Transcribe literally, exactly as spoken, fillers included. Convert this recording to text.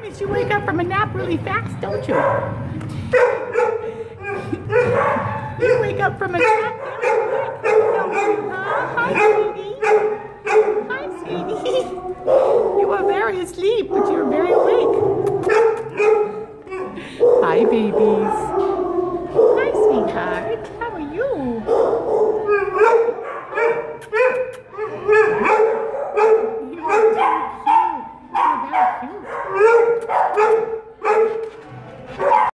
goodness, you wake up from a nap really fast, don't you? You wake up from a nap very quick, don't you? Huh? Hi, sweetie. Hi, sweetie. You were very asleep, but you're very awake. Hi, babies. Hi, sweetheart.